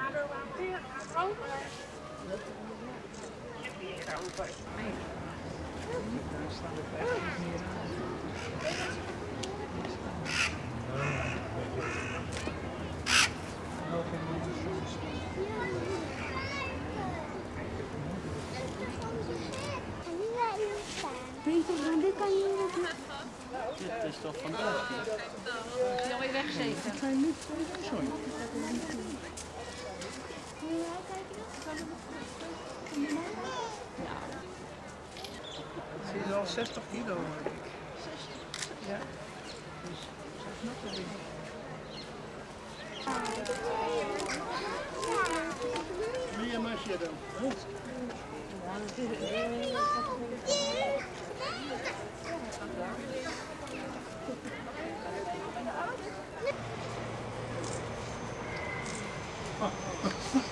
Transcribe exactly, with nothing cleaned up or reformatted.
staan de vijf meer aan. Dit kan je niet. Dit is toch fantastisch? Moet je dan weer wegzetten? Dat zijn niet sorry. Ja. Het is al zestig kilo, hoor ik. Ja. Dus dat is nog een ding. Wie een masje dan? Oh.